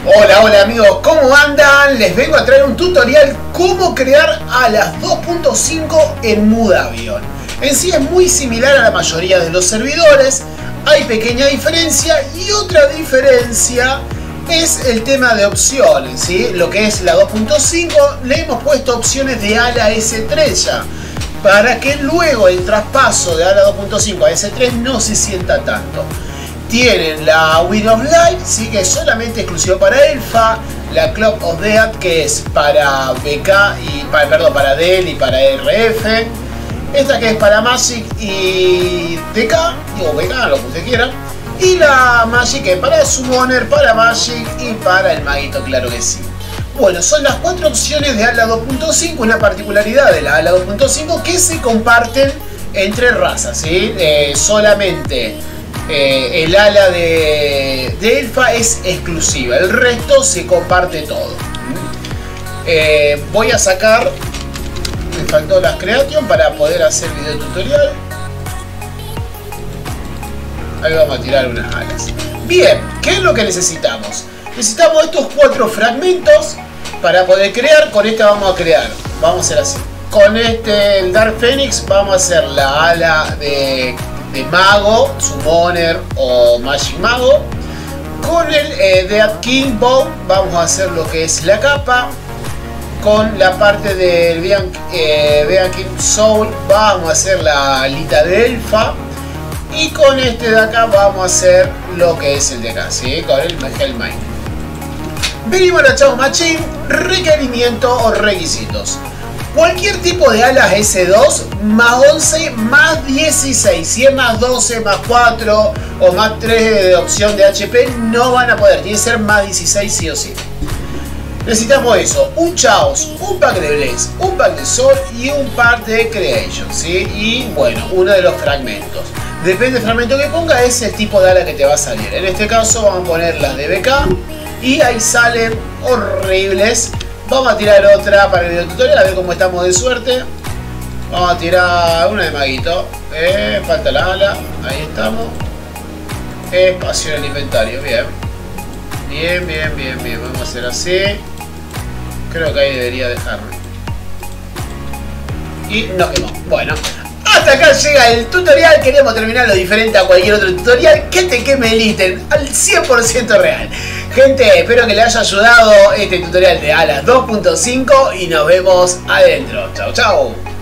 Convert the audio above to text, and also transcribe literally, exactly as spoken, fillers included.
Hola, hola amigos, ¿cómo andan? Les vengo a traer un tutorial cómo crear alas dos punto cinco en Mood Avion. En sí es muy similar a la mayoría de los servidores, hay pequeña diferencia y otra diferencia es el tema de opciones, ¿sí? Lo que es la dos punto cinco le hemos puesto opciones de ala ese tres ya, para que luego el traspaso de ala dos punto cinco a ese tres no se sienta tanto. Tienen la Wind of Light, ¿sí? Que es solamente exclusivo para Elfa, la Clock of Death, que es para B K y para, perdón, para D L y para R F, esta que es para Magic y D K, o B K, lo que usted quiera, y la Magic que es para Summoner, para Magic y para el Maguito, claro que sí. Bueno, son las cuatro opciones de ala dos punto cinco, una particularidad de la ala dos punto cinco que se comparten entre razas, ¿sí? Eh, solamente eh, el ala de, de Elfa es exclusiva, el resto se comparte todo. Eh, voy a sacar, me faltó las Creation para poder hacer video tutorial. Ahí vamos a tirar unas alas. Bien, ¿qué es lo que necesitamos? Necesitamos estos cuatro fragmentos para poder crear. Con esta vamos a crear, vamos a hacer así. Con este, el Dark Phoenix, vamos a hacer la ala de, de Mago, Summoner o Magic Mago. Con el eh, Death King Bow vamos a hacer lo que es la capa. Con la parte del Death eh, King Soul vamos a hacer la alita de Elfa. Y con este de acá vamos a hacer lo que es el de acá, ¿sí? Con el Helmine. Venimos a la Chao Machine, requerimiento o requisitos. Cualquier tipo de alas ese dos más once más dieciséis. Si es más doce, más cuatro o más tres de opción de H P, no van a poder. Tiene que ser más dieciséis sí o sí. Necesitamos eso, un Chaos, un pack de Blaze, un pack de Sol y un pack de Creation, ¿sí? Y bueno, uno de los fragmentos. Depende del fragmento que ponga, es el tipo de ala que te va a salir. En este caso vamos a poner las de B K y ahí salen horribles. Vamos a tirar otra para el video tutorial, a ver cómo estamos de suerte. Vamos a tirar una de Maguito. Eh, falta la ala, ahí estamos. Espacio en el inventario, bien. Bien, bien, bien, bien. Vamos a hacer así. Creo que ahí debería dejarme. Y nos quemó. Bueno. Hasta acá llega el tutorial, queremos terminar lo diferente a cualquier otro tutorial, que te queme el ítem al cien por ciento real. Gente, espero que les haya ayudado este tutorial de alas dos punto cinco y nos vemos adentro. Chau, chau.